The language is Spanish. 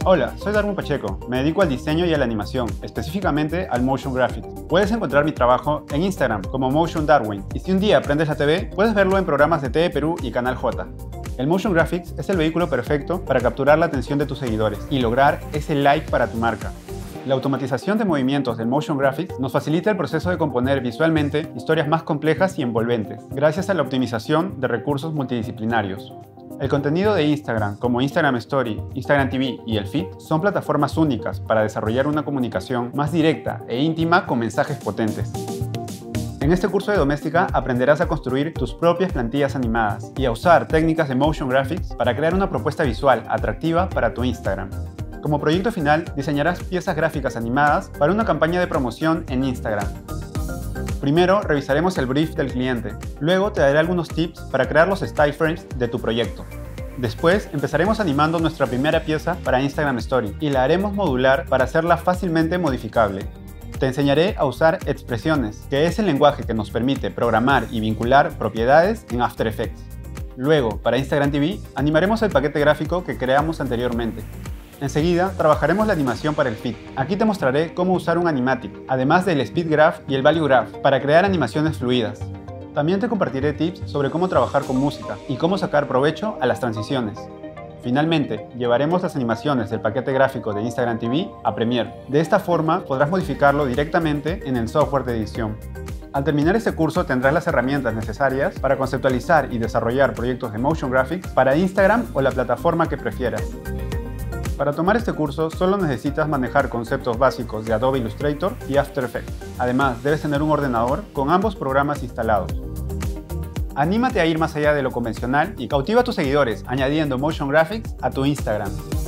Hola, soy Darwin Pacheco. Me dedico al diseño y a la animación, específicamente al motion graphics. Puedes encontrar mi trabajo en Instagram como Motion Darwin, y si un día aprendes la TV, puedes verlo en programas de TV Perú y Canal J. El motion graphics es el vehículo perfecto para capturar la atención de tus seguidores y lograr ese like para tu marca. La automatización de movimientos del motion graphics nos facilita el proceso de componer visualmente historias más complejas y envolventes, gracias a la optimización de recursos multidisciplinarios. El contenido de Instagram, como Instagram Story, Instagram TV y el Feed, son plataformas únicas para desarrollar una comunicación más directa e íntima con mensajes potentes. En este curso de doméstica aprenderás a construir tus propias plantillas animadas y a usar técnicas de motion graphics para crear una propuesta visual atractiva para tu Instagram. Como proyecto final, diseñarás piezas gráficas animadas para una campaña de promoción en Instagram. Primero, revisaremos el brief del cliente. Luego, te daré algunos tips para crear los style frames de tu proyecto. Después, empezaremos animando nuestra primera pieza para Instagram Story y la haremos modular para hacerla fácilmente modificable. Te enseñaré a usar expresiones, que es el lenguaje que nos permite programar y vincular propiedades en After Effects. Luego, para Instagram TV, animaremos el paquete gráfico que creamos anteriormente. Enseguida, trabajaremos la animación para el feed. Aquí te mostraré cómo usar un animatic, además del speed graph y el value graph, para crear animaciones fluidas. También te compartiré tips sobre cómo trabajar con música y cómo sacar provecho a las transiciones. Finalmente, llevaremos las animaciones del paquete gráfico de Instagram TV a Premiere. De esta forma, podrás modificarlo directamente en el software de edición. Al terminar este curso tendrás las herramientas necesarias para conceptualizar y desarrollar proyectos de motion graphics para Instagram o la plataforma que prefieras. Para tomar este curso solo necesitas manejar conceptos básicos de Adobe Illustrator y After Effects. Además, debes tener un ordenador con ambos programas instalados. Anímate a ir más allá de lo convencional y cautiva a tus seguidores añadiendo motion graphics a tu Instagram.